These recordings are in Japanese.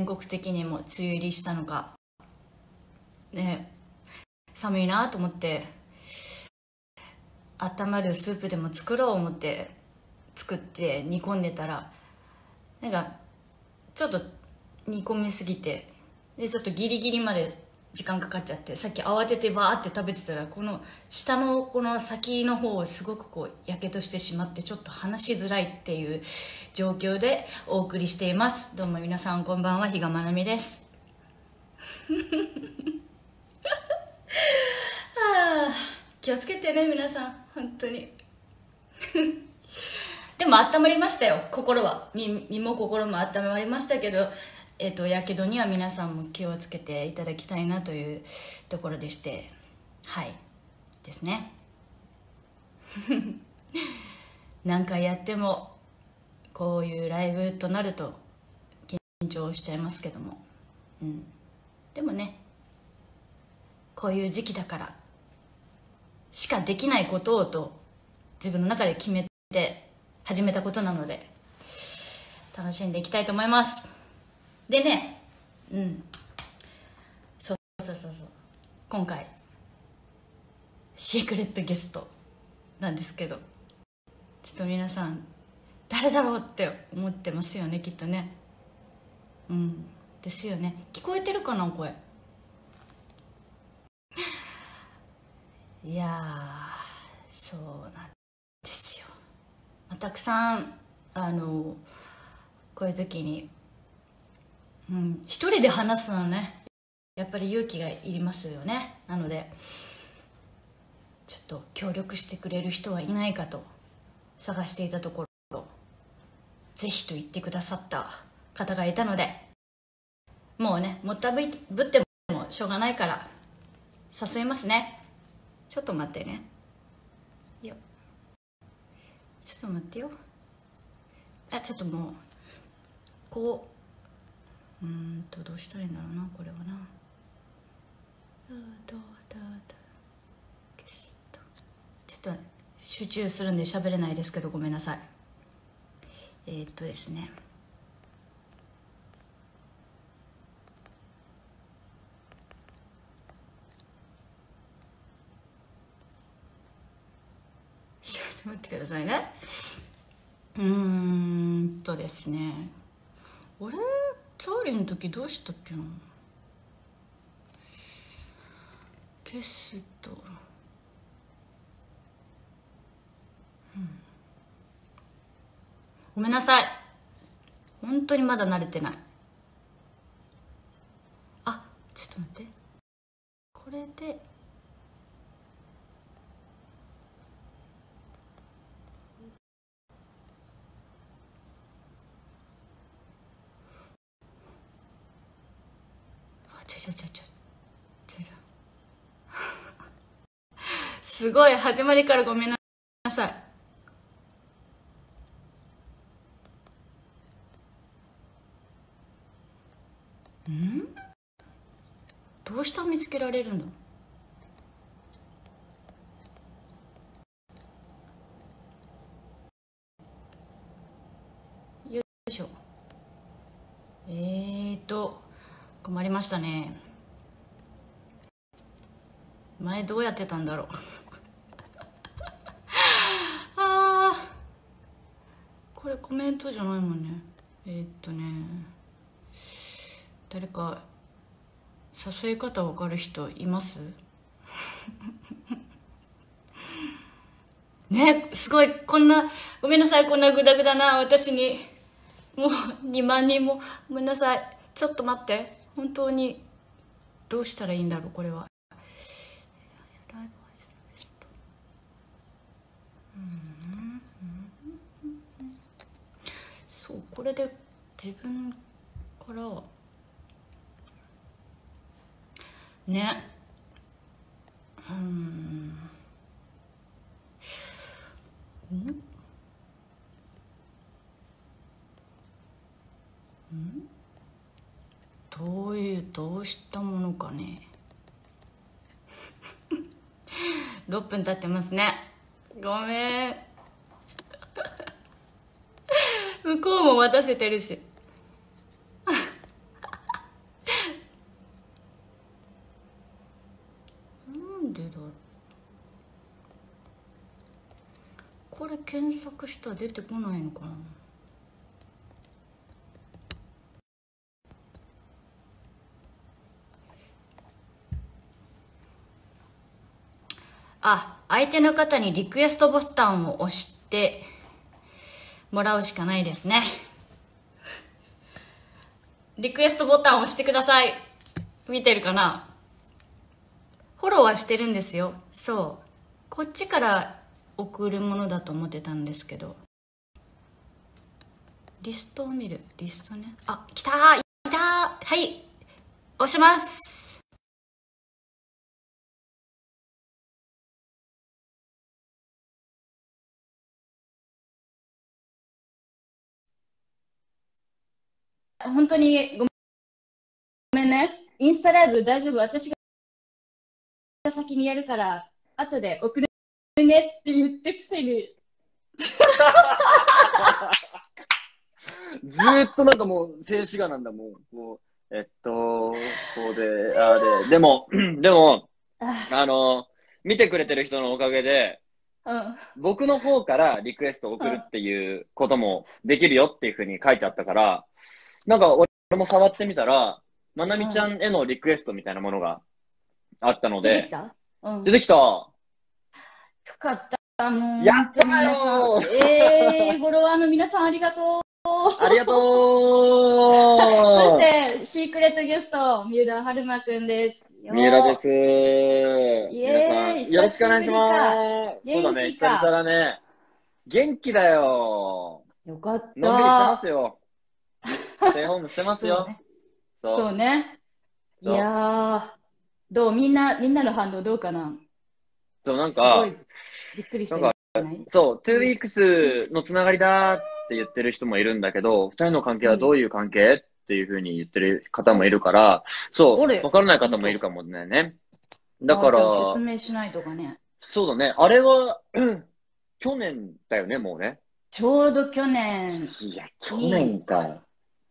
全国的にも梅雨入りしたのかね、寒いなと思って温まるスープでも作ろう思って作って煮込んでたら、なんかちょっと煮込みすぎて、でちょっとギリギリまで時間かかっちゃって、さっき慌ててバーって食べてたら、この下のこの先の方をすごくこうやけどしてしまって、ちょっと話しづらいっていう状況でお送りしています。どうも皆さんこんばんは、比嘉愛未です。はあ、気をつけてね皆さん、本当に。でも温まりましたよ、心は。身も心も温まりましたけど、やけどには皆さんも気をつけていただきたいなというところでして、はいですね。何回やってもこういうライブとなると緊張しちゃいますけども、でもね、こういう時期だからしかできないことをと自分の中で決めて始めたことなので、楽しんでいきたいと思います。でね、そう、今回シークレットゲストなんですけど、ちょっと皆さん誰だろうって思ってますよね、きっとね。ですよね。聞こえてるかな、声。いやー、そうなんですよ。たくさんこういう時に一人で話すのはね、やっぱり勇気がいりますよね。なのでちょっと協力してくれる人はいないかと探していたところ、ぜひと言ってくださった方がいたので、もうね、もったぶってもしょうがないから誘いますね。ちょっと待ってねよ、ちょっと待ってよ。ちょっともうこうどうしたらいいんだろうな、これはな。ちょっと集中するんで喋れないですけど、ごめんなさい。ですね、ちょっと待ってくださいね。ですね、俺チャーリーの時どうしたっけな。ゲスト、ごめんなさい、本当にまだ慣れてない。ちょっと待って、これですごい、始まりからごめんなさい。どうしたら見つけられるんだ。よいしょ。困りましたね。前どうやってたんだろう。これコメントじゃないもんね。誰か誘い方わかる人います？ね、すごい、こんな、ごめんなさい、こんなグダグダな私にもう2万人も、ごめんなさい。ちょっと待って、本当にどうしたらいいんだろう、これは。そう、これで自分からね、どうしたものかね。6分経ってますね、ごめん。向こうも待たせてるし。 これ検索したら出てこないのかな。相手の方にリクエストボタンを押してもらうしかないですね。リクエストボタンを押してください。見てるかな。フォローはしてるんですよ。そう。こっちから送るものだと思ってたんですけど。リストを見る。リストね。来たー。いたー。はい。押します。本当にごめんね。インスタライブ大丈夫。私が先にやるから、後で送るねって言ってくせに。 ずーっとなんかもう静止画なんだもん。こうで、でも、見てくれてる人のおかげで、僕の方からリクエストを送るっていうこともできるよっていう風に書いてあったから、なんか俺も触ってみたら、まなみちゃんへのリクエストみたいなものがあったので、 出てきた？ 出てきた。よかった。もうやったーよー。フォロワーの皆さんありがとう。 ありがとう。そしてシークレットゲスト、三浦春馬くんです。 三浦です。 皆さん、よろしくお願いします。そうだね、久々だね。元気だよ。 よかった。 のんびりしてますよ。ステイホームしてますよ。 そうね。いやー、どうみんなの反応どうかな。 そう、なんか、 びっくりした。 そう、2 weeks のつながりだって言ってる人もいるんだけど、2人の関係はどういう関係っていう風に言ってる方もいるから、そう、わからない方もいるかもね。だから、 説明しないとかね。 そうだね。あれは、去年だよね、もうね。 ちょうど去年。 いや、去年か。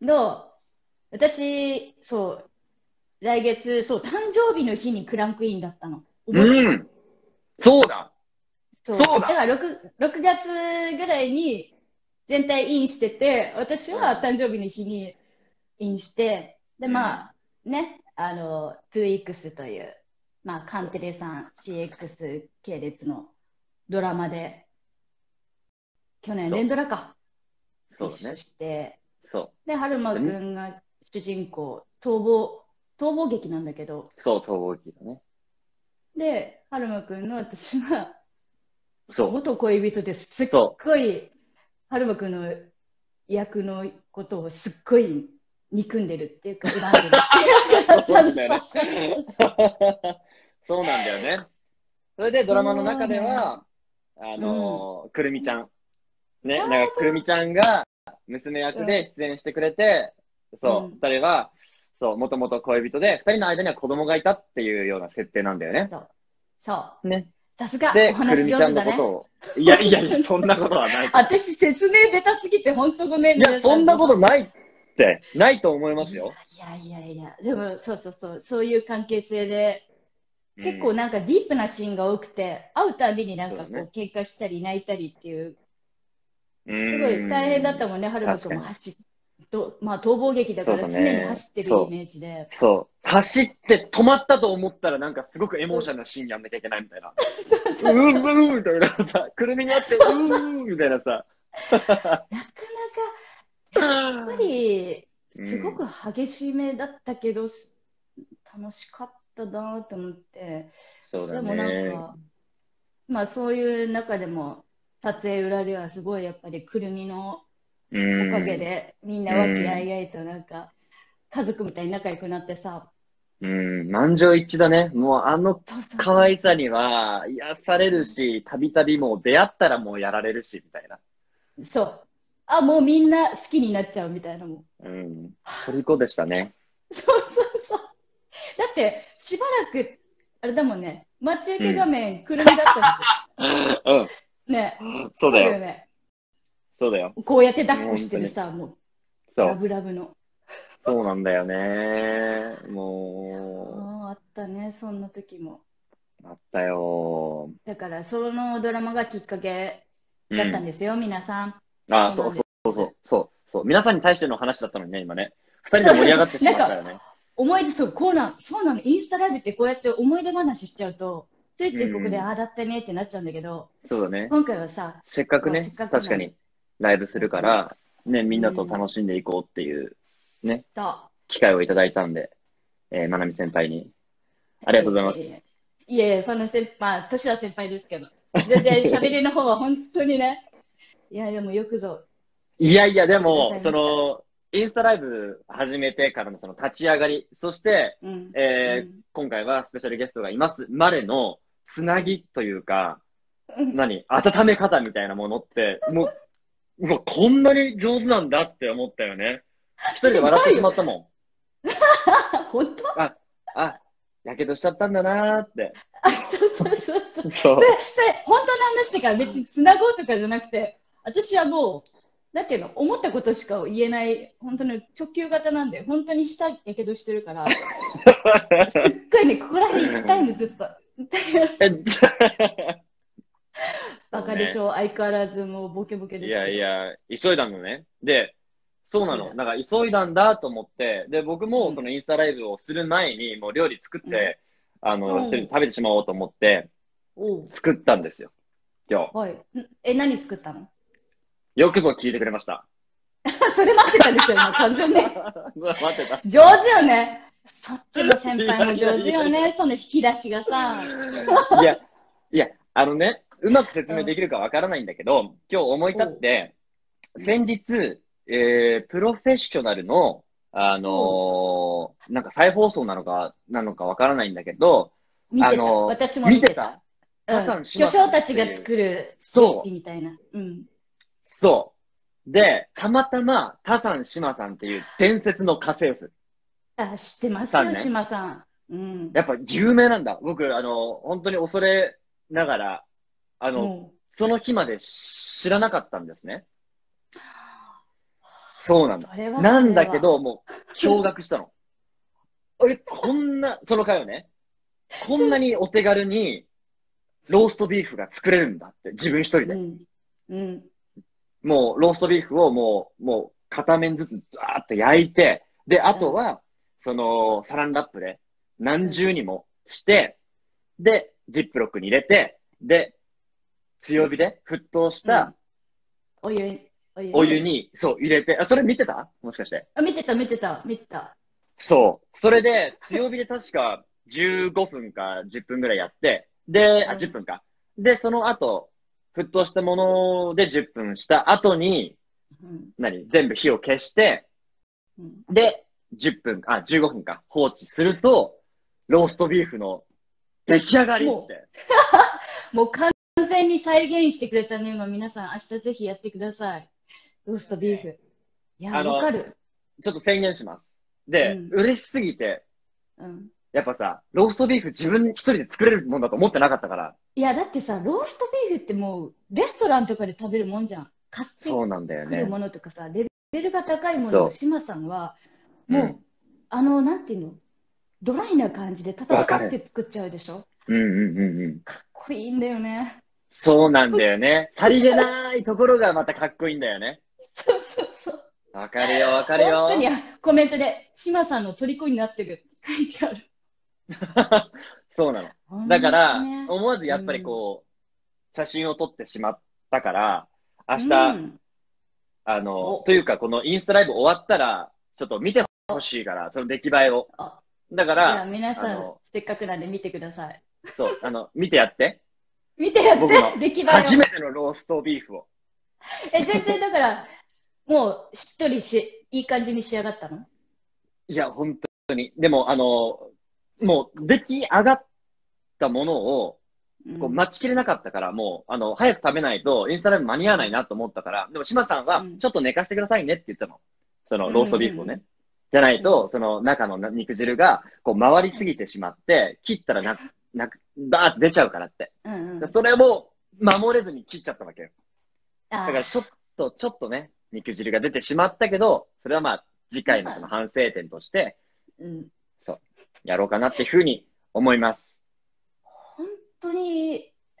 私、そう、来月、そう、誕生日の日にクランクインだったの。 そうだ。 だから 6月ぐらいに全体インしてて、私は誕生日の日にインして、で、2X という、カンテレさん CX 系列のドラマで、去年連ドラか。一緒して、で、春馬くんが主人公、逃亡劇なんだけど。 そう、逃亡劇だね。 で、春馬くんの私は、元恋人ですっごい、春馬くんの役のことをすっごい憎んでるっていうか、恨んでるっていうか、 そうなんだよね。それでドラマの中では、くるみちゃん。ね、なんかくるみちゃんが娘役で出演してくれて、そう、二人は、そう、もともと恋人で、二人の間には子供がいたっていうような設定なんだよね。 そう。 ね。 さすが、 で、くるみちゃんのことを。いや、そんなことはない。 私、説明ベタすぎて、ほんとごめん。 いや、そんなことないって、ないと思いますよ。 いや、でも、そういう関係性で、結構なんかディープなシーンが多くて、会うたびになんかこう、喧嘩したり泣いたりっていう、すごい大変だったもんね、春馬くんも逃亡劇だから常に走ってるイメージで。 そう。走って止まったと思ったらなんかすごくエモーショナルなシーンやんなきゃいけないみたいな。みたいなさ、くるみにあって、みたいなさ。 なかなか、やっぱり、すごく激しめだったけど、楽しかったなと思って。 そうだね。 でもなんか、そういう中でも、撮影裏ではすごいやっぱりくるみのおかげでみんな和気あいあいとなんか家族みたいに仲良くなってさ。 満場一致だね。もう可愛さには癒されるし、たびたびもう出会ったらもうやられるし、みたいな。 そう。もうみんな好きになっちゃうみたいなもん。虜でしたね。 そう。だって、しばらく、あれだもんね、待ち受け画面、くるみだったでしょ。ね。 そうだよね。そうだよ。 こうやって抱っこしてるさ、もう、ラブラブの。 そうなんだよね。もう。あったね、そんな時も。 あったよ。 だから、そのドラマがきっかけだったんですよ、皆さん。 ああ、そう。皆さんに対しての話だったのにね、今ね。二人で盛り上がってしまったよね。 そうなの、インスタライブってこうやって思い出話しちゃうと、ついついここで、ああだったねってなっちゃうんだけど、 そうだね。 今回はさ、 せっかくね、確かにライブするから、ね、みんなと楽しんでいこうっていう、ね、機会をいただいたんで、まなみ先輩に。ありがとうございます。 いや、その年は先輩ですけど、全然喋りの方は本当にね、いや、でもよくぞ。 いや、でも、インスタライブ始めてからのその立ち上がり、そして、今回はスペシャルゲストがいますまでのつなぎというか、温め方みたいなものって、もうこんなに上手なんだって思ったよね。一人で笑ってしまったもん。本当？ やけどしちゃったんだなーって。 そう。それ、本当の話だから別につなごうとかじゃなくて、私はもう、だって思ったことしか言えない、本当に直球型なんで、本当に舌やけどしてるから、すっごいね、ここら辺行きたいんです、ずっと。バカでしょ、相変わらずもうボケボケですけど。 いや、急いだのね。で、そうなの。なんか急いだんだと思って、で、僕もそのインスタライブをする前に、もう料理作って、一人で食べてしまおうと思って、作ったんですよ。今日。 はい。何作ったの？ よくぞ聞いてくれました。 それ待ってたんですよ、今、完全に。 待ってた。 上手よね。そっちの先輩も上手よね、その引き出しがさ。 いや、うまく説明できるかわからないんだけど、今日思い立って、先日、プロフェッショナルの、なんか再放送なのかわからないんだけど、 私も見てた。巨匠たちが作るレシピみたいな。 そう。で、たまたま、タサンシマさんっていう伝説の家政婦。 知ってますよ、シマさん。やっぱ有名なんだ。僕、本当に恐れながら、その日まで知らなかったんですね。そうなんだ。なんだけど、もう、驚愕したの。その回をね、こんなにお手軽に、ローストビーフが作れるんだって、自分一人で。もう、ローストビーフをもう、片面ずつ、ザーッと焼いて、で、あとは、サランラップで、何重にもして、で、ジップロックに入れて、で、強火で沸騰した、お湯に、入れて、それ見てた？もしかして。 見てた。 そう。それで、強火で確か15分か10分ぐらいやって、で、10分か。で、その後、沸騰したもので10分した後に、全部火を消して、で、15分か、放置すると、ローストビーフの出来上がりって。 もう完全に再現してくれたね、今皆さん。明日ぜひやってください。ローストビーフ。いや、わかる。 ちょっと宣言します。で、嬉しすぎて、やっぱさ、ローストビーフ自分一人で作れるもんだと思ってなかったから。 いや、だってさ、ローストビーフってもう、レストランとかで食べるもんじゃん。買ってくるものとかさ、レベルが高いものをシマさんは、もう、なんていうの、ドライな感じで戦って作っちゃうでしょ？かっこいいんだよね。 そうなんだよね。さりげないところがまたかっこいいんだよね。 そう。 わかるよ。 本当にコメントで、シマさんの虜になってるって書いてある。 そうなの。だから、思わずやっぱり写真を撮ってしまったから、明日、というかこのインスタライブ終わったら、ちょっと見てほしいから、その出来栄えを。だから、 皆さん、せっかくなんで見てください。 そう、見てやって。 見てやって、出来栄えを。 初めてのローストビーフを。 全然だから、もうしっとりいい感じに仕上がったの？ いや、本当に。でも、もう出来上がったものを、待ちきれなかったから、もう、早く食べないと、インスタライブ間に合わないなと思ったから、でも、島さんは、ちょっと寝かしてくださいねって言ったの。その、ローストビーフをね。じゃないと、その中の肉汁が、回りすぎてしまって、切ったらバーって出ちゃうからって。それを守れずに切っちゃったわけよ。だから、ちょっとね、肉汁が出てしまったけど、それはまあ、次回のその反省点として、そう、やろうかなっていうふうに思います。 本当に、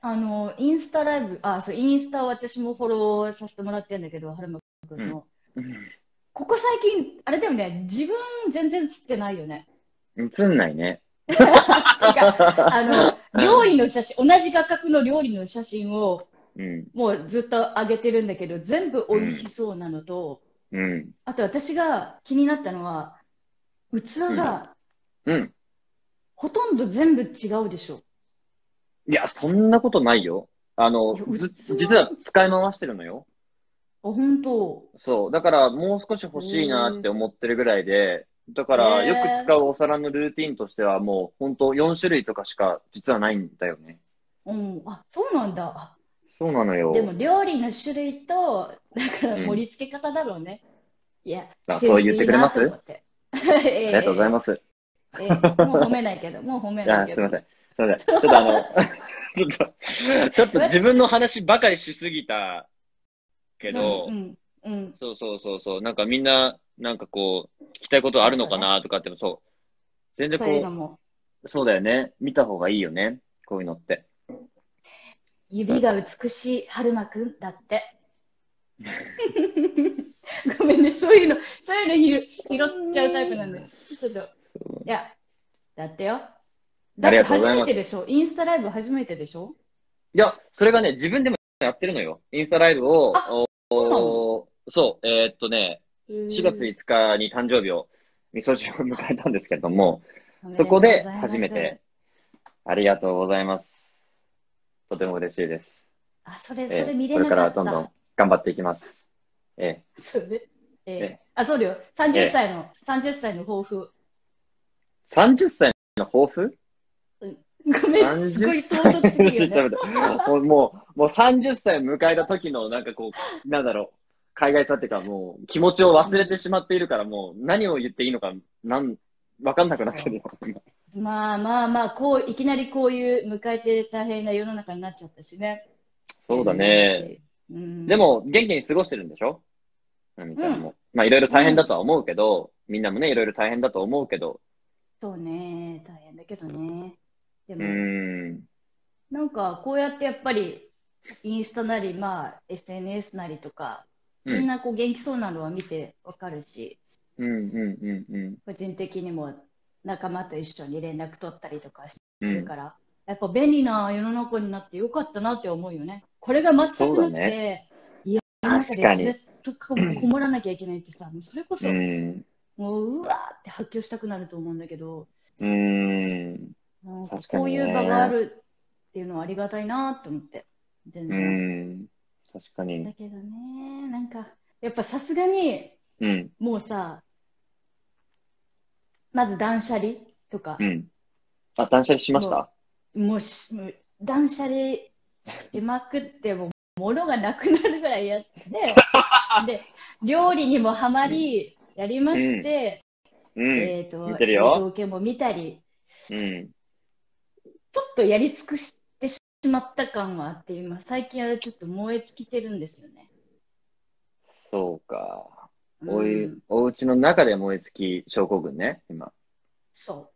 インスタライブ、そう、インスタを私もフォローさせてもらってるんだけど、はるまくんの。ここ最近、あれだよね、自分全然映ってないよね。 映んないね。 なんか、料理の写真、同じ画角の料理の写真を、もうずっと上げてるんだけど、全部美味しそうなのと、あと私が気になったのは、器が、ほとんど全部違うでしょ。 いや、そんなことないよ。実は使い回してるのよ。 本当。 そう。だから、もう少し欲しいなって思ってるぐらいで、だから、よく使うお皿のルーティンとしては、もう、本当4種類とかしか実はないんだよね。 そうなんだ。 そうなのよ。 でも、料理の種類と、だから盛り付け方だろうね。いや、 そう言ってくれます？ ありがとうございます。 もう褒めないけど、もう褒めないけど。 すいません。すいません。ちょっと自分の話ばかりしすぎたけど、そう。なんかみんな、なんかこう、聞きたいことあるのかなとかっても、そう。全然こう、そうだよね。見た方がいいよね。こういうのって。 指が美しい春馬くんだって。ごめんね、そういうの拾っちゃうタイプなんで。ちょっと。いや、だってよ。だって初めてでしょ？インスタライブ初めてでしょ？ いや、それがね、自分でもやってるのよ。インスタライブを、そう、4月5日に誕生日を、みそじを迎えたんですけれども、そこで初めて、ありがとうございます。とても嬉しいです。 それ見れなかった。 これからどんどん頑張っていきます。 そうね。そうだよ。30歳の抱負。 30歳の抱負？ ごめん、すごい唐突すぎるよね。 もう30歳を迎えた時の、なんかこう、なんだろう、海外さっていうか、もう気持ちを忘れてしまっているから、もう何を言っていいのか、わかんなくなってるよ。 まあ、いきなりこういう迎えて大変な世の中になっちゃったしね。 そうだね。でも、元気に過ごしてるんでしょ？なみちゃんも。まあ、いろいろ大変だとは思うけど、みんなもね、いろいろ大変だと思うけど。 そうね、大変だけどね。でも、なんかこうやってやっぱりインスタなり、SNS なりとか、みんなこう元気そうなのは見てわかるし、個人的にも仲間と一緒に連絡取ったりとかしてるから、やっぱ便利な世の中になってよかったなって思うよね。これが全くなくて、 確かに。 ずっとこもらなきゃいけないってさ、それこそ、もううわーって発狂したくなると思うんだけど、こういう場があるっていうのはありがたいなって思って。全然。 確かに。 だけどね、なんか、やっぱさすがに、もうさ、まず断捨離とか。 断捨離しました？ もう断捨離しまくって、もう物がなくなるぐらいやって、で、料理にもハマり、やりまして、 見てるよ。 造形も見たり、ちょっとやり尽くしてしまった感はあって、今、最近はちょっと燃え尽きてるんですよね。 そうか。お家の中で燃え尽き症候群ね、今。 そう。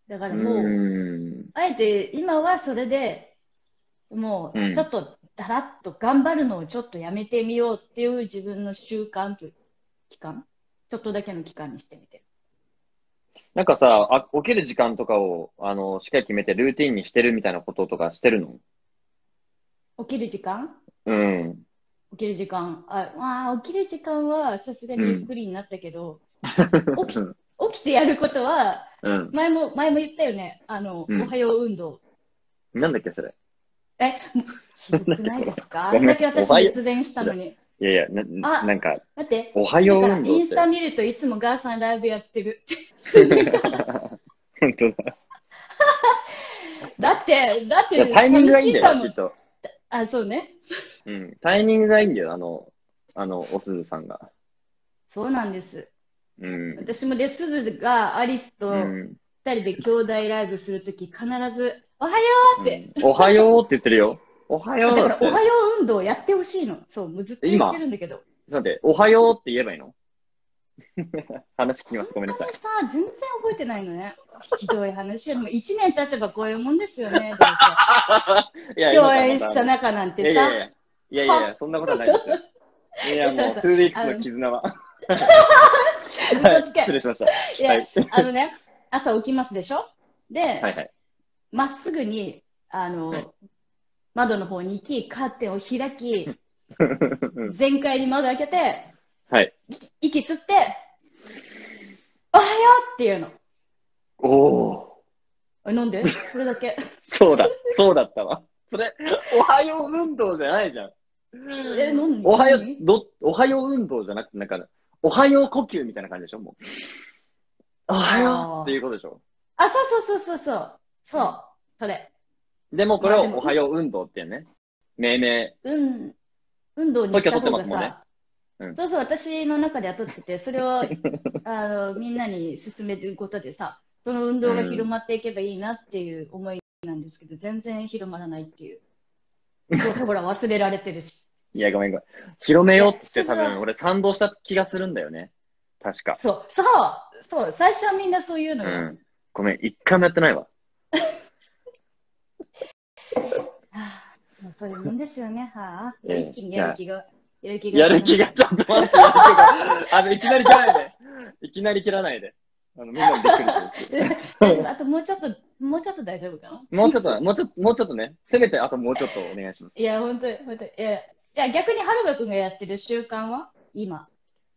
だからもう、あえて今はそれで、もう、ちょっとだらっと頑張るのをちょっとやめてみようっていう自分の習慣という期間、ちょっとだけの期間にしてみてる。 なんかさ、起きる時間とかを、しっかり決めてルーティンにしてるみたいなこととかしてるの？ 起きる時間？起きる時間。起きる時間はさすがにゆっくりになったけど、起きてやることは、前も言ったよね。おはよう運動。 なんだっけ、それ。 ひどくないですか？あんだけ私熱弁したのに。 いやいや、なんか、 待って、 おはよう運動って。 インスタ見るといつもガーさんライブやってる。 本当だ。 だって、 タイミングがいいんだよ、きっと。 そうね。 タイミングがいいんだよ、おすずさんが。 そうなんです。私もすずがアリスと2人で兄弟ライブするとき、必ず、おはようって。 おはようって言ってるよ。おはようだから、おはよう運動やってほしいの。そう、もうずっと言ってるんだけど。 なんで、おはようって言えばいいの？ 話聞きます。ごめんなさい。 さ、全然覚えてないのね。ひどい話。でも1年経てばこういうもんですよね、どういや、 せ。 今共演からまたした仲なんいてさ。 やいやいや、いやいやいや、そんなことはないですよ。いや、もう、 そうそう。 2weeks の絆は。はい、 嘘つけ。 失礼しました。 いや、 はい。 朝起きますでしょで、 はいはい。 まっすぐに、 はい。 窓の方に行き、カーテンを開き、 うん全開に窓開けて、 はい。 息吸って、おはようっていうの。 おお。 なんでそれだけ。 そうだ。そうだったわ。それ、おはよう運動じゃないじゃん。 何おはよう、 何おはよう運動じゃなくて、なんか、おはよう呼吸みたいな感じでしょもう。おはようっていうあことでしょあ。あ、そうそうそうそうそう。そう。 うん。 それ。 でもこれまあでも、 をおはよう運動っていうね。命名、 運動に特許取した方ってますもんね。 がさ、 うん。 そうそう、私の中では取ってて、それを、みんなに勧めることでさ、その運動が広うん。 まっていけばいいなっていう思いなんですけど、全然広まらないっていう。どうせほら忘れられてるし。 いや、ごめんごめん。広めいや、 ようって多分俺賛同した気がするんだよね。確か。 そう、そう、そう、最初はみんなそう言うのよ。 うん。ごめん、一回もやってないわ。 はあ、もうそういうもんですよね。はあ、もう一気にいや、 やる気がやるなくなっちゃっ気がちょっと待って、やる気が。いきなり切らないで。いきなり切らないで。みんなもびっくりするし。 大丈夫。あともうちょっと大丈夫かな。 もうちょっとね。せめてあともうちょっとお願いします。 いや、本当に、本当に。いや、じゃあ逆にはるばくんがやってる習慣は今。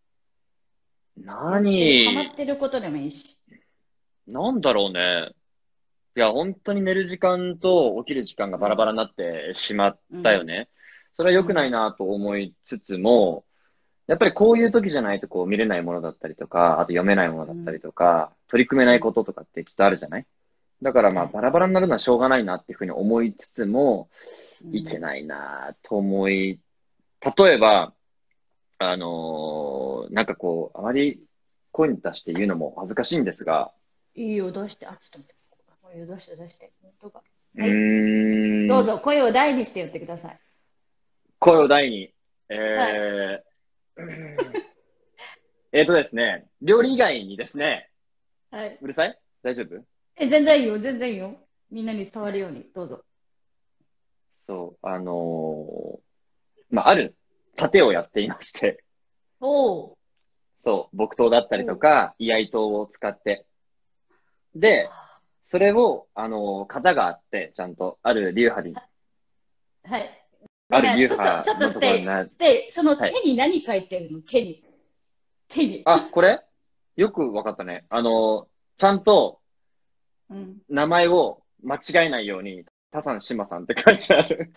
ハマ何、 ってることでもいいし。 なんだろうね。いや、本当に寝る時間と起きる時間がバラバラになってしまっうん、 たよね。それは良くないうん、 なと思いつつも、やっぱりこういう時じゃないとこう見れないものだったりとか、あと読めないものだったりうん、 とか、取り組めないうん。 こととかってきっとあるじゃない。だからまあはい。 バラバラになるのはしょうがないなっていうふうに思いつつも、いけうん。 ないなと思い、例えば、なんかこう、あまり声に出して言うのも恥ずかしいんですが、 いいよ、出して。あ、ちょっと待って。いいよ、出して、出して。本当か。 うはい。どーん、 うぞ、声を大にして言ってください。 声を大に、 はい。 ですね、料理以外にですね、 はい。 うるさい大丈夫？ 全然いいよ、全然いいよ。みんなに伝わるように、どうぞ。 そう、まあ、ある盾をやっていまして、 おー。 そう、木刀だったりとおー。 か、居合刀を使って。で、それを、型があって、ちゃんと、 はい。ごあるめん、ちょっと、 流派ちょっとのところにな、 ステイ、そのはい。 手に何書いてるの手に。手に。 あ、これよくわかったね。ちゃんとうん。 名前を間違えないように、タさん、シマさんって書いてある。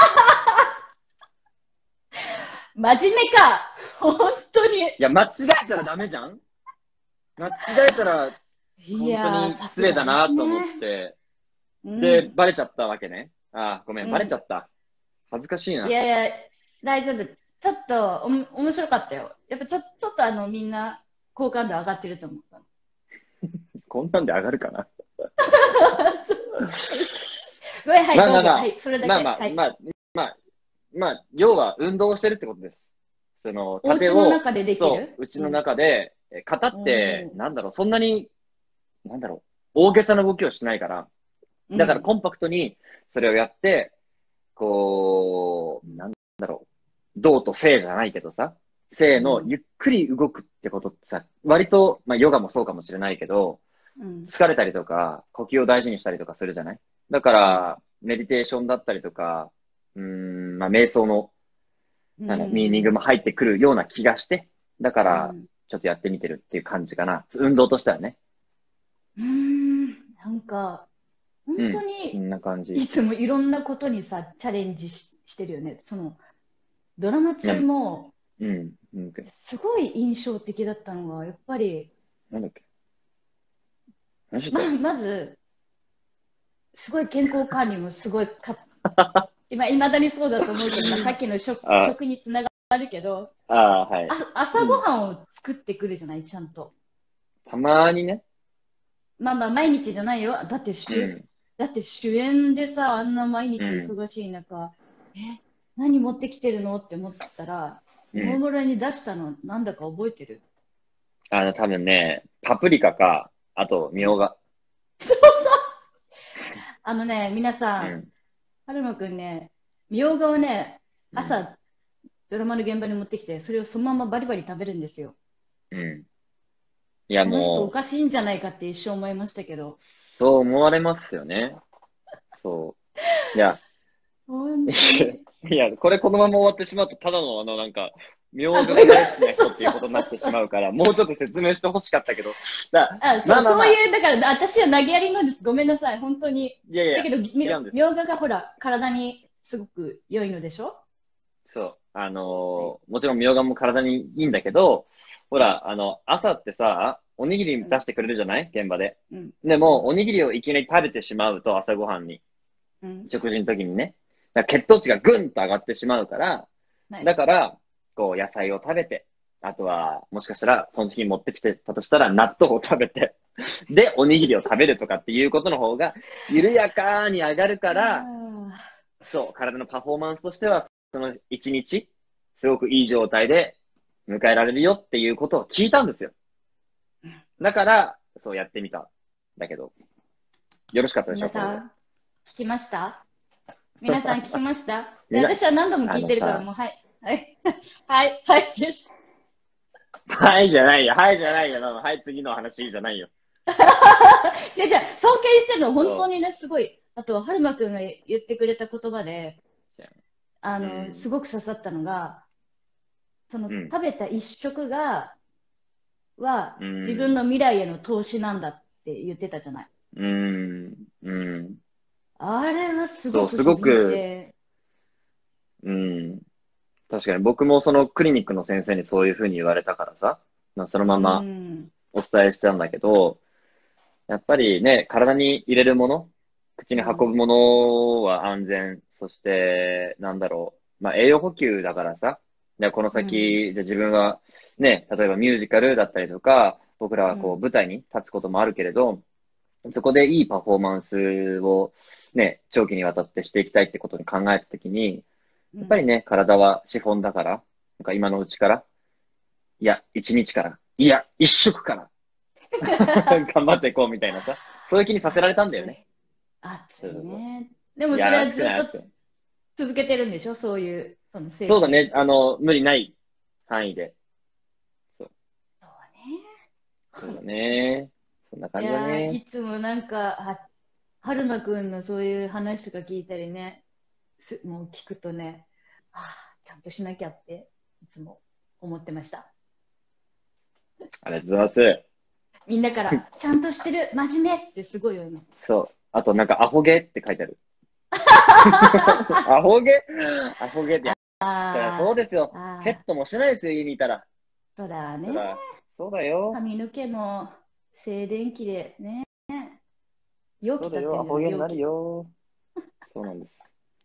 真面目か本当に。 いや、間違えたらダメじゃん。間違えたら、 い本当やー、 に失礼ださすがですなと思っね。 て、で、 うん。 バレちゃったわけね。あ、ごめん、バレちゃうん。 った。恥ずかしいな。 いやいや、大丈夫。ちょっと面白かったよ。やっぱちょっとみんな好感度上がってると思った。 こんなんで上がるかな。 ごめん、はい、どうぞ。 まあまあまあ、 はい、それだけ。 まあまあ、 はい。 まあ、まあ、まあ、要は運動をしてるってことです。その、 お盾を、 家の中でできそう、 るうちのうん。 中で、型って、 おー。 なんだろう、そんなに、なんだろう、大げさな動きをしないから、 うん。 だからコンパクトにそれをやって、こう、なんだろう、動と静じゃないけどさ、静のうん。 ゆっくり動くってことってさ、割と、まあヨガもそうかもしれないけど、 うん。 疲れたりとか、呼吸を大事にしたりとかするじゃない。だかうん。 ら、メディテーションだったりとか、まあ瞑想の、 うミーニングん。 も入ってくるような気がして、だから、 うん。 ちょっとやってみてるっていう感じかな。運動としてはね。 なんか、本うん。 当にこんな感じ。 いつもいろんなことにさ、チャレンジしてるよね。ドラマいや、 中も、 うん。 すごい印象的だったのが、やっぱり、 なんだっけ何してた？ まず、すごい健康管理もすごいいまだにそうだと思うけど、まあ、さっきのあ、 食につながるけど、 はい。 朝ごはんを作ってくるじゃない、ちゃんと。 たまにね。 まあまあ、毎日じゃないよ。 うん。 だって主演でさ、あんな毎うん。 日忙しい中、何持ってきてるのって思ったら、 うん。 おもむろに出したの、なんだか覚えてる多分ね、パプリカか、あと、みょうが。 皆さん、 うん。 はるまくんね、みょうがをね、 うん。 朝、ドラマの現場に持ってきて、それをそのままバリバリ食べるんですよ。 うん。いや、 この人おもう、 かしいんじゃないかって一生思いましたけど。 そう思われますよね。そう。いや、 本当に。 いや、これこのまま終わってしまうと、ただのみょあ、 うがごめんごめん。 が大好きな人っていうことになってしまうから、もうちょっと説明してほしかったけど。まあまあまあ、 そういう、だから私は投げやりなんです。ごめんなさい、本当に。 いやいや、 だけど、 違うんです。 みょうががほら、体にすごく良いのでしょ？ そう。 はい。 もちろんみょうがも体にいいんだけど、ほうん、 ら、朝ってさ、おにぎりうん、 出してくれるじゃない現場で。 うん、 でも、 うん、 おにぎりをいきなり食べてしまうと、朝ごはんに。 うん。 食事の時にね。だから血糖値がぐんと上がってしまうから、 はい。 だから、こう、野菜を食べて、あとは、もしかしたら、その日持ってきてたとしたら、納豆を食べて、で、おにぎりを食べるとかっていうことの方が、緩やかに上がるかあら、そう、体のパフォーマンスとしては、その一日、すごくいい状態で迎えられるよっていうことを聞いたんですよ。だから、そうやってみた。だけど、よろしかったでしょ、これで。 皆さん、聞きました？皆さん聞きました？で、 みんな、 私は何度も聞いてるから、 さ、 もう、はい、はい、はい、はいです。 はいじゃないよ、はいじゃないよ、はい、次の話じゃないよ。 違う違う、尊敬してるの、本当そにね、すごい。あとは、はるまくんが言ってくれた言葉で、 う。うん、 すごく刺さったのが、 うん、 食べた一食はうん、 自分の未来への投資なんだって言ってたじゃない。 うん、うん。 あれはすそう、 ごくすご響いく、 て、 うん、確かに僕もそのクリニックの先生にそういうふうに言われたからさ、そのうままん、 お伝えしたんだけど、やっぱりね、体に入れるもの、口に運ぶうん、 ものは安全、そして、まあ栄養補給だからさ、でこのうん、 先、じゃあ自分はね、例えばミュージカルだったりとか、僕らはこううん、 舞台に立つこともあるけれど、そこでいいパフォーマンスをね、長期にわたってしていきたいってことに考えたときに、 うん。 やっぱりね、体は資本だから、なんか今のうちから、いや、一日から、いや、一食から頑張っていこうみたいなさ、そういう気にさせられたんだよね。 熱い。熱いそうそうそね。でう。いや、 もそれは熱くない、 ずっと熱くない。 続けてるんでしょ？そういう、その精神。 そうだね、無理ない範囲で。そう、そうだそうね。 ね。そんな感じだいやー、 ね。 いつもなんか、はるまくんのそういう話とか聞いたりね、もう聞くとね、ああ、ちゃんとしなきゃって、いつも思ってました。 ありがとうございます。 みんなから、ちゃんとしてる、真面目ってすごいよね。 そう。あと、なんか、アホゲって書いてある。アホゲアホゲって、そりゃそうあですよ。 あ、ああ、 セットもしてないですよ、家にいたら。 そうだね。 そら、そうだよ。 髪の毛も静電気でね、容器そうだよ、ア立ってんじゃない？ ホゲになる容器。 よ。そうなんです。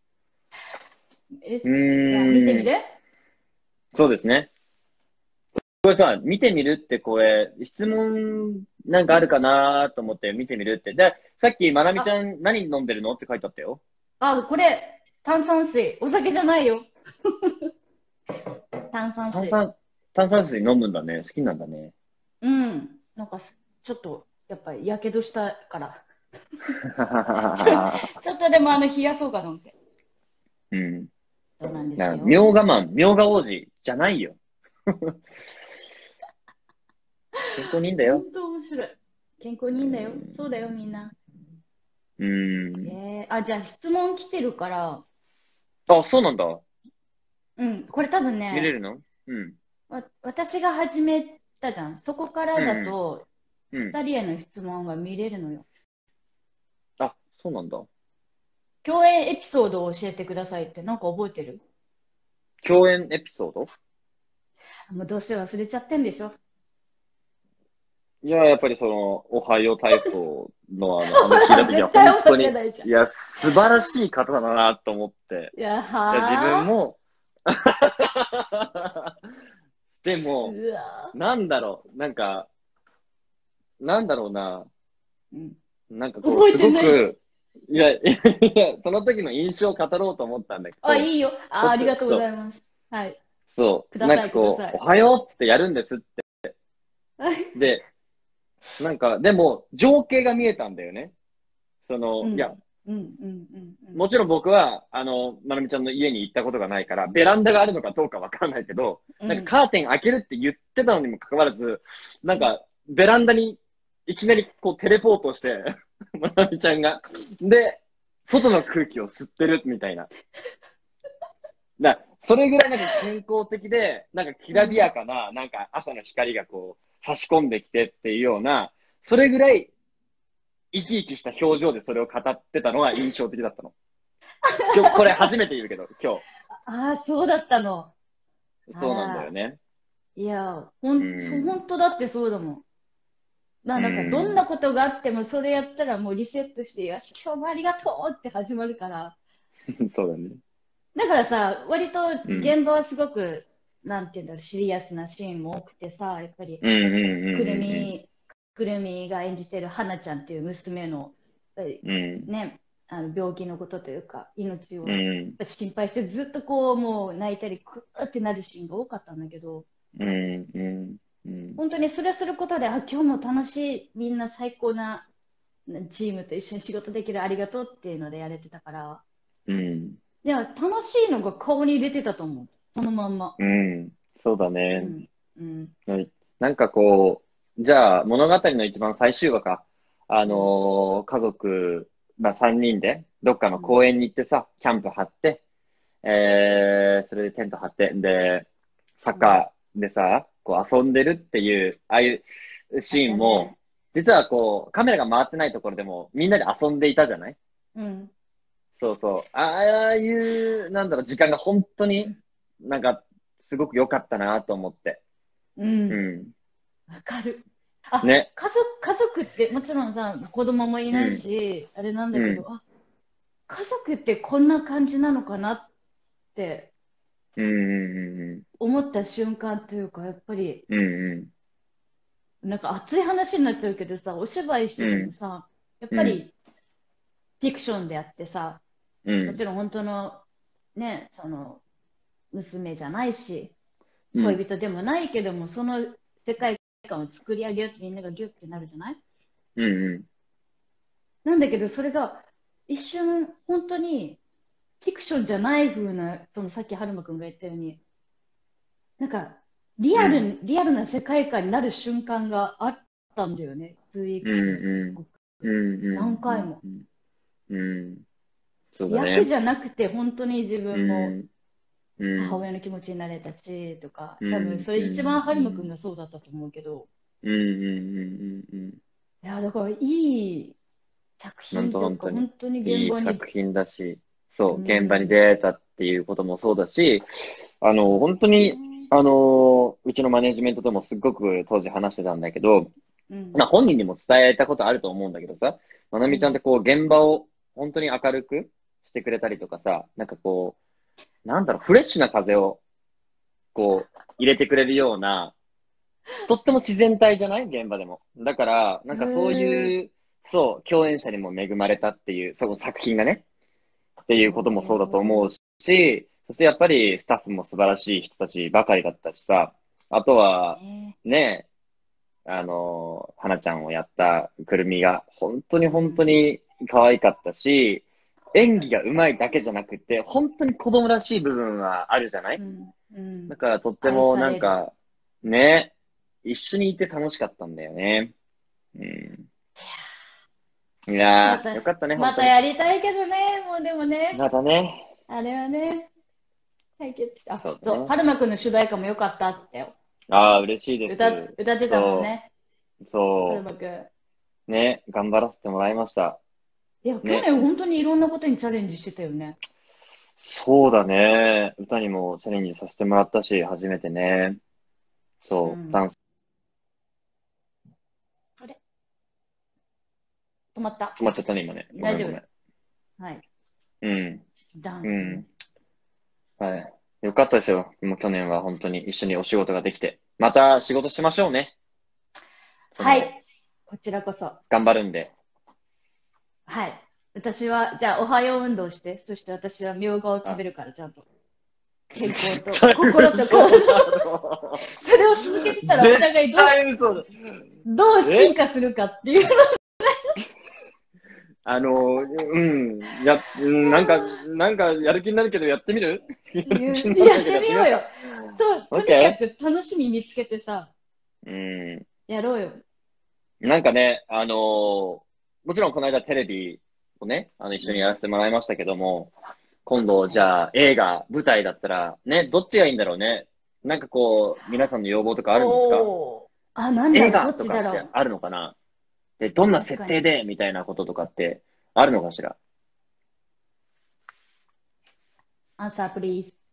うじゃあ見てーん。 みる？ そうですね。これさ、見てみるってこれ、質問なんかあるかなと思って見てみるって。で、さっきまなみちあ、 ゃん何飲んでるのって書いてあったよ。 これ、炭酸水。お酒じゃないよ。炭酸水。 炭酸、炭酸水飲むんだね。好きなんだね。 うん。なんかちょっと、やっぱり、やけどしたから。ちょっとでも冷やそうかと思って。 うん。 そうなんですな、みょうよ。 がマン、みょうが王子じゃないよ。健康にいいんだよ。 本当面白い。健康にいいんだよ。そうだよ、みんな。 うん。 じゃあ質問来てるから、 あ、そうなんだ。 うん、これ多分ね、 見れるの？うん。 私が始めたじゃん。そこからだうん、 と、 うん。うん。 二人への質問が見れるのよ。 あ、そうなんだ。 共演エピソードを教えてくださいってなんか覚えてる？ 共演エピソード？ もうどうせ忘れちゃってんでしょ？ いや、やっぱりおはよう体操の聞いたときは絶対覚えて本当に、 ないじゃん。 いや、素晴らしい方だなと思って。 いや、 いや、自分はぁ。 もでも、 うわなんだろう、なんだろうな、 ぁ。うん。 なんかこう、 覚えすてないじゃん。 ごく、いや、いや、その時の印象を語ろうと思ったんだけど、 いいよ。ありがとうございます。はい。 そう、 ください、くだなんかこう、おさい。 はようってやるんですって。 で、なんか、でも、情景が見えたんだよね。いや、もちろん僕は、まなみちゃんの家に行ったことがないから、ベランダがあるのかどうかわかんないけど、なんかカーテン開けるって言ってたのにもかかわらず、なんか、ベランダにいきなりこうテレポートして、まなみちゃんが。で、外の空気を吸ってるみたいな。それぐらいなんか健康的で、なんかきらびやかな、なんか朝の光がこう差し込んできてっていうような、それぐらい生き生きした表情でそれを語ってたのが印象的だったの。今日、これ初めて言うけど、今ああ、そうだったの。 日。そうなんだよね。 いや、 うん本当だってそうだもん。 うなんかどんなん。 ことがあってもそれやったらもうリセットして、よし、今日もありがとうって始まるから。 そうだね。 だからさ、割とうん。 現場はすごく、なんていうんだろう、シリアスなシーンも多くてさ、やっぱり、 うんうんくるうんみ、くるみが演じてる花ちゃんっていう娘の、やっぱりうん。 ね、病気のことというか、命をうん。うん。 心配してずっとこう、もう泣いたり、くーってなるシーンが多かったんだけど、 うん。うん。うん。 本当にそれすることで、今日も楽しい、みんな最高なチームと一緒に仕事できるありがとうっていうのでやれてたから、 うん。 いや、楽しいのが顔に出てたと思う。そのまんま。 うん。そうだね。 うん。うん。 なんかこう、じゃあ物語の一番最終話か。 うん。 家族、まあ3人でどっかのうん。 公園に行ってさ、キャンプ張って、それでテント張って、で、サッうん。 カーでさ、こう遊んでるっていう、ああいうあっシーンも、 たね。 実はこう、カメラが回ってないところでもみんなで遊んでいたじゃない？ うん。 そうそう。ああいう、なんだろう、時間が本当になんか、すごく良かったなと思って。 うん。 うん。 わかる。 ね。 家族ってもちろんさ、子供もいないうん。 し、あれなんうん。 だけど、家族ってこんな感じなのかなってうん。うん。 思った瞬間というか、やっぱり、 うん。うん。 なんか熱い話になっちゃうけどさ、お芝居しててもうん。 さ、やっうん。 ぱりフィクションであってさ、 うん。 もちろん本当のね、その娘じゃないし、 うん。 恋人でもないけども、その世界観を作り上げようってみんながギュッてなるじゃない？ うん。 なんだけど、それが一瞬本当にフィクションじゃない風な、そのさっき春馬くんが言ったように、なんかうん。 リアルな世界観になる瞬間があったんだよね。 う 2weeks ですん。 ごくうん。うん。うん。 何回も。 うん。うん。そうだね。 役じゃなくて本当に自う分もん。うん。 母親の気持ちになれたしとか、多分うん。 それうん。 一番春馬くんうん。 がそうだったと思うけど、 うん。うん。うん。 いや、だからいい作本品というか、 当本当に本当にい現場に、 い作品だし、そうう、現場にん、 出会えたっていうこともそうだし、本当に、 ね、 うちのマネジメントともすっごく当時話してたんだけど、 うん、 まあ本人にも伝えたことあると思うんだけどさ、まなみちゃんっうん、 てこう現場を本当に明るくしてくれたりとかさ、なんかこう、なんだろう、フレッシュな風をこう入れてくれるような、とっても自然体じゃない現場でも。だから、なへんかそうえ、 いう、そう、共演者にも恵まれたっていう、その作品がね、っていうこともそうだと思うし、そしてやっぱりスタッフも素晴らしい人たちばかりだったしさ、あとは、 ね、 ね、花ちゃんをやったくるみが、本当に本当うん、 に可愛かったし、演技が上手いだけじゃなくて、本当に子供らしい部分はあるじゃない？ うん、うん、 だからとって愛もされる。 なんか、ね、一緒にいて楽しかったんだよね。うん。いやー、よかったね、本当に。 またやりたいけどね、もうでもね、 またね。 あれはね、解決した。そう、 そうだね。 春馬くんの主題歌も良かったってよ。 ああ、嬉しいです。 歌ってたもんそね、 う、 春そ馬くん。 う。ね、頑張らせてもらいました。 いや、去ね。 年本当にいろんなことにチャレンジしてたよね。 そうだね。歌にもチャレンジさせてもらったし、初めてね。そう、 うん。 ダンスあれ止まった。 止まっちゃったね、今ね。ごめ大丈夫。 んごめん。 はい。 うん、 ダンスね。 うん。はい。よかったですよ。もう去年は本当に一緒にお仕事ができて。また仕事しましょうね。 はい。こちらこそ。 頑張るんで。 はい。私は、じゃあ、おはよう運動して、そして私はみょうがを食あ、 べるから、ちゃんと。 健康と心と体。それを続けてたらお互いどう進化するかっていう。 なんかやる気になるけどやってみる？ やってみようよ。とにかく楽しみ見つけてさ、やろうよ。 なんかね、もちろんこの間テレビをね、一緒にやらせてもらいましたけども、今度じゃあ映画、舞台だったら、ね、どっちがいいんだろうね。なんかこう、皆さんの要望とかあるんですか？ なんだろう、 映画とかってあるのかな？で、どんな設定でみたいなこととかってあるのかしら？ アンサープリーズ。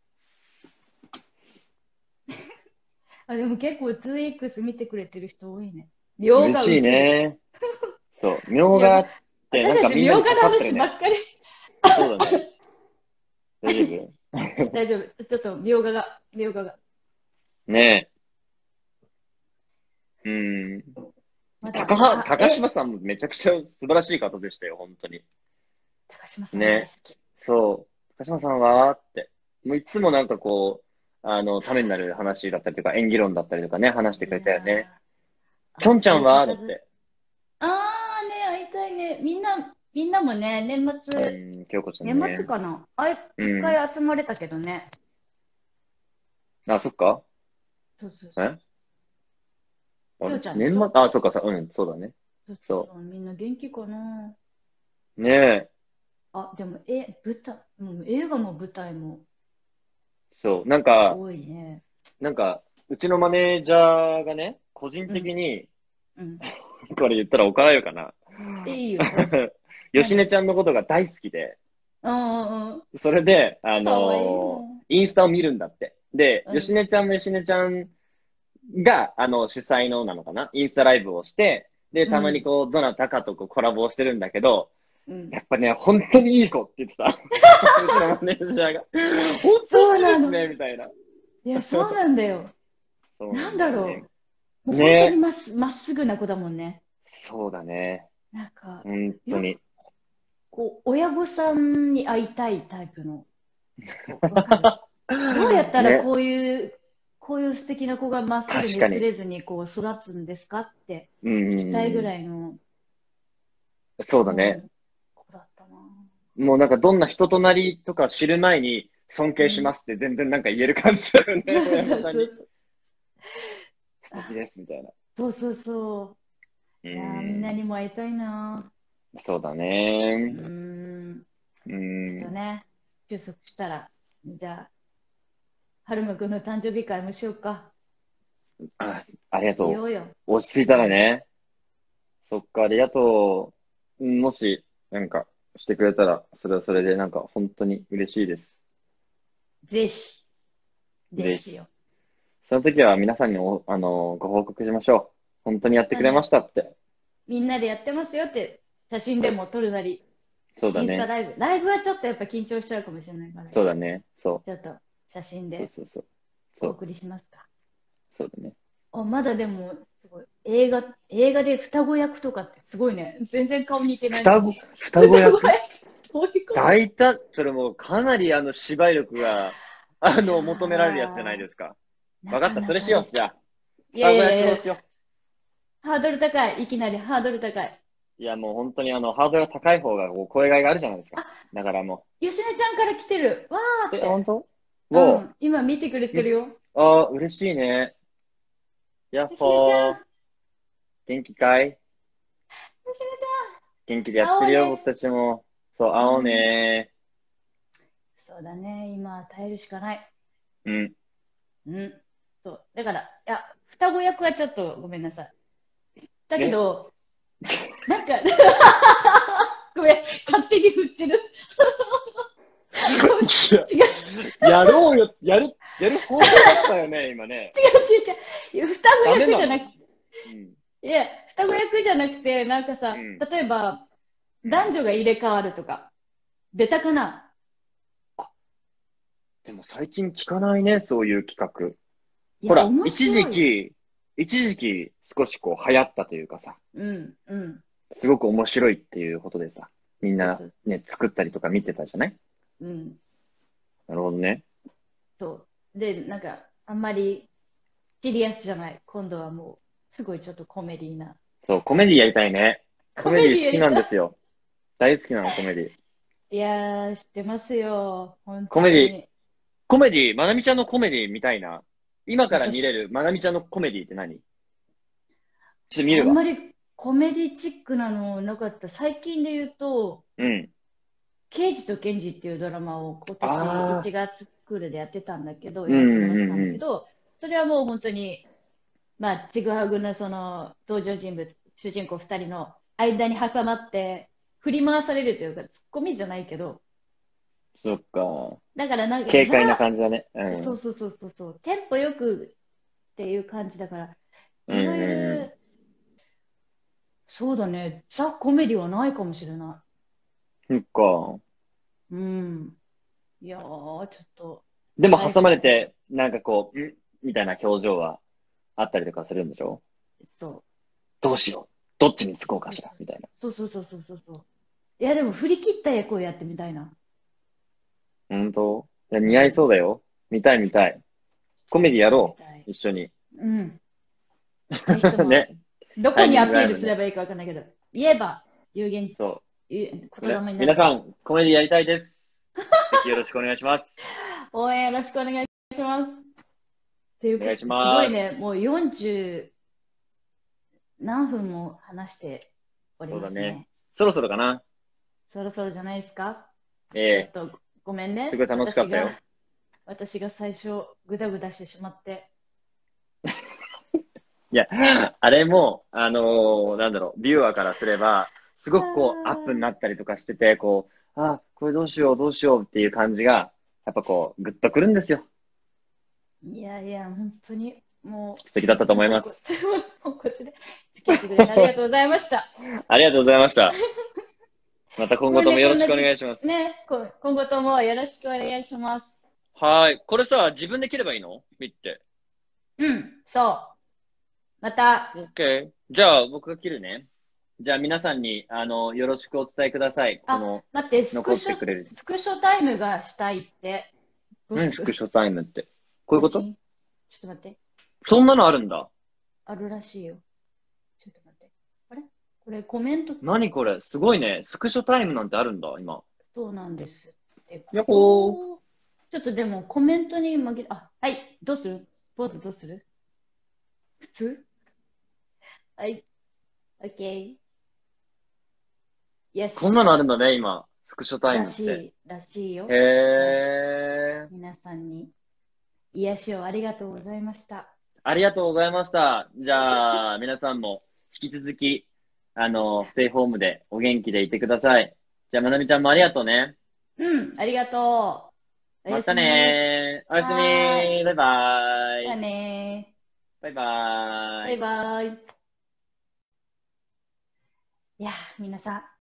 でも結構 2X 見てくれてる人多いね。 嬉しいね。そう、みょうがってなんかみんなに刺さってるね。 みょうがの話ばっかり。 そうだね。大丈夫？ 大丈夫。ちょっとみょうがが。 ねえ。高島さんもめちゃくちゃ素晴らしい方でしたよ、本当に。 高島さん大好き。 ね。そう。高島さんはって。もういつもなんかこう、ためになる話だったりとか、演技論だったりとかね、話してくれたよね。きょんちゃんはだって。 ね、会いたいね。みんなもね、年末、 京子ちゃんね。 年末かな。一回集まれたけどね。 あ、そっか。 そうそう。 年末、あ、そっか、そうだね。そう。 みんな元気かな。 ねえ。 でも、映画も舞台も。 そう、なんか、 多いね。 なんか、うちのマネージャーがね、個人的に、これ言ったら怒られるかな。 いいよ。 よしねちゃんのことが大好きで、それで、インスタを見るんだって。で、よしねちゃんもよしねちゃんが、主催のなのかな、インスタライブをして、で、たまにこう、どなたかとこうコラボをしてるんだけど、やっぱね、本当にいい子って言ってた。うちのマネージャーが。本当にいいですね、みたいな。 いや、そうなんだよ。なんだろう。もう本当にまっすぐな子だもんね。 そうだね。 なんか、 本当に。 こう、親御さんに会いたいタイプの。わかる？どうやったらこういう素敵な子がまっすぐにすれずにこう育つんですかって聞きたいぐらいの。 そうだね。 子だったな。 もうなんかどんな人となりとか知る前に尊敬しますって全然なんか言える感じだよね。素敵ですみたいな。 そう。いやみんなにも会いたいな。 そうだね。 ちょっとね、収束したら、じゃあ、はるまくんの誕生日会もしようか。 ありがとう。落ち着いたらね。そっか、ありがとう。もし、なんか、してくれたら、それはそれで、なんか、本当に嬉しいです。 ぜひ。ですよ。 その時は皆さんにご報告しましょう。本当にやってくれましたって。 みんなでやってますよって、写真でも撮るなり。 そうだね。 インスタライブ。ライブはちょっとやっぱ緊張しちゃうかもしれないから。 そうだね。そう。 ちょっと写真でお送りしますか。 そうだね。 まだでも、すごい。映画で双子役とかってすごいね。全然顔似てない。 双子役大体、それもかなり芝居力が、求められるやつじゃないですか。わかった、それしよう。じゃあ。双子役をしよう。ハードル高い。いきなりハードル高い。 いや、もう本当にハードルが高い方が声がいがあるじゃないですか。だからもう。よしねちゃんから来てる。わーって。 本当？ 今見てくれてるよ。 嬉しいね。やっほー。元気かい？よしねちゃん。元気でやってるよ、僕たちも。そう、会おうねー。そうだね。今、耐えるしかない。そう。だから、双子役はちょっとごめんなさい。だけど、なんか、ごめん、勝手に振ってる。 違う。やろうよ、やる方法だったよね、今ね。 違う。双子役じゃなくて、いや、双子役じゃなくて、なんかさ、例えば、男女が入れ替わるとか、ベタかな？ でも最近聞かないね、そういう企画。ほら、一時期少しこう流行ったというかさ。すごく面白いっていうことでさ、みんなね、作ったりとか見てたじゃない？なるほどね。 そう。で、なんか、あんまりシリアスじゃない。今度はもう、すごいちょっとコメディーな。 そう、コメディやりたいね。ココメメディ好きディやりたい。 なんですよ。大好きなの、コメディ。 いやー、知ってますよ。本コメディ、 当に。 コメディ、まなみちゃんのコメディ見たいな。今から見れ私、 るまなみちゃんのコメディって何？ちょっと見るわ。 あんまりコメディチックなのなかった。最近で言うと、 うん。 刑事と検事っていうドラマを今年あ 1月クールでやってたんだけど、 ー。うんやらせてもらってたんだうんうけど、それはもう本当に、まあ、ちぐはぐなその登場人物、主人公2人の間に挟まって、振り回されるというか、ツッコミじゃないけど、 ん。そっか。 だからなんか、 軽快な感じだね。うん。 そうそうそうそうそう、テンポよくっていう感じだから、 うんいわゆうる、そうだね、ザ・コメディはないかもしれなんうん。そっか。 い。うん。いやー、ちょっと、 でも挟来週あたり、 まれて、なんかこう、みたいな表情はあったりとかするんでしょ？ そう。 どうしよう。どっちにつこうかしらみたいな。 そうそうそうそうそうそう。いや、でも振り切った役をやってみたいな。 本当？いや、似合いうん。 そうだよ。見たい見たい。コメディやってみやろたい。 う。一緒に。 うん。ぜひとも、 ね。 どこにタイミンアピールすれグがあるのね。 ばいいかわかんないけど、言えば有言、 そ言う。 霊になるから。 皆さん、コメディやりたいです。ぜひよろしくお願いします。 応援よろしくお願いします。ということで、 お願いしすごいね、 ます。 もう40何分も話しておりそうだね。 ますね。 そろそろかな。 そろそろじゃないですか？ ええ、 ちょっとごめんね。 すごい楽しかったよ。 私が最初、ぐだぐだしてしまって。 いや、あれも、なんだろう、ビューアーからすれば、すあごくこう、アップになったりとかしてて、こう、あ、これどうしよう、どうしようっていう感じが、やっぱこう、グッとくるんですよ。 いやいや、本当に、も素敵だったとう、 思います。 こっちで付き合ってくれてありがとうございました。 ありがとうございました。また今後もうね、 ともよろしくおこんな願いします。 今後ともよろしくお願いします。 はい。これさ、自分で切ればいいの？ピッて。 うん、そう。また、 OK。じゃあ、僕が切るね。じゃあ、皆さんに、よろしくお伝えください。こあ、 の、 待って、 残ってくれる。 スクショタイムがしたいって。どううん、 する？ スクショタイムって。こういうこと？ 写真ちょっと待って。 そんなのあるんだ。 あるらしいよ。ちょっと待って。あれこれコメント、 何これ？すごいね。スクショタイムなんてあるんだ、今。 そうなんです。 やっほー。 ちょっとでもコメントに紛れ、あ、はい、どうする？ポーズどうする？普通？はい、オッケー。よこんなのし。 あるんだね、今。スクショタイムって。 らしいよ。じゃあ、 へー。 皆さんに癒しをありがとうございました。 ありがとうございました。じゃあ、皆さんも引き続き、ステイホームでお元気でいてください。じゃあ、まなみちゃんもありがとうね。 うん、ありがとう。おやすまたみ。 ねー。おやすみはーい。 ー。バイバーじゃあイ。 ねバイバー。バイーイ。 バイ。いや、皆さん。